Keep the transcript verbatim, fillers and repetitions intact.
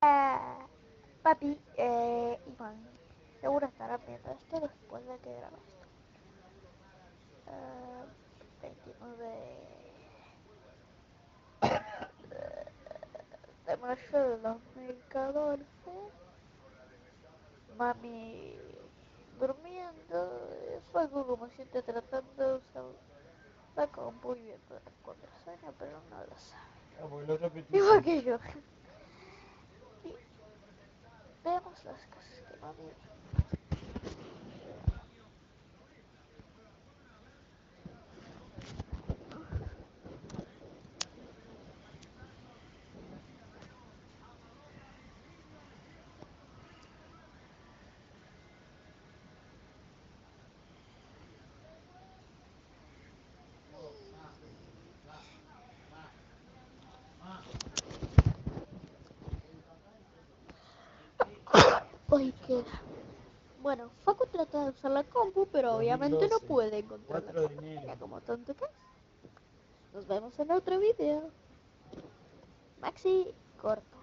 Ah, papi, eh, Iván, seguro estará viendo esto después de que grabe esto. Ah, veintinueve de mayo de dos mil catorce. Mami durmiendo. Es algo como siente tratando de usar la compu y viendo la contraseña, pero no lo sabe. Ah, porque lo repetí. Igual que yo. Y veamos las cosas que mami ve. Uy, qué. Bueno, Facu trata de usar la compu, pero obviamente no puede encontrar la cuatro de contraseña enero. como tonto que es. Nos vemos en otro video. Maxi, corta.